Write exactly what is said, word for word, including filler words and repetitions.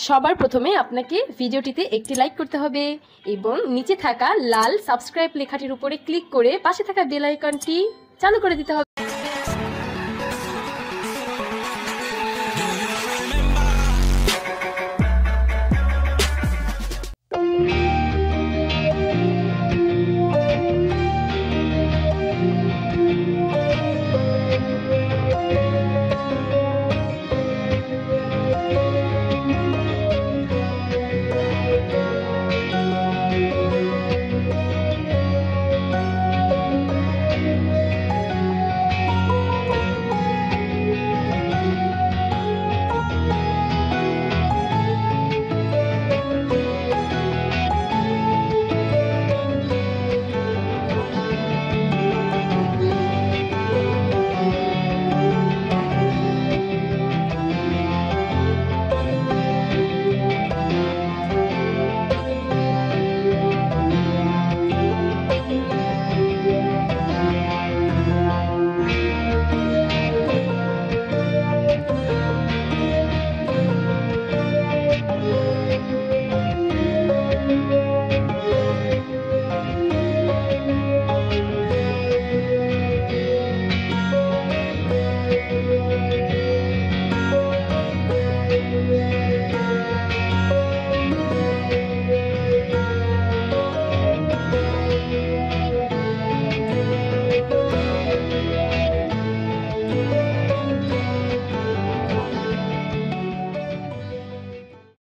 সবার প্রথমে আপনাকে ভিডিওটিতে একটি লাইক করতে হবে এবং নিচে থাকা লাল সাবস্ক্রাইব লেখাটির উপরে ক্লিক করে পাশে থাকা বেল আইকনটি চালু করে দিতে হবে।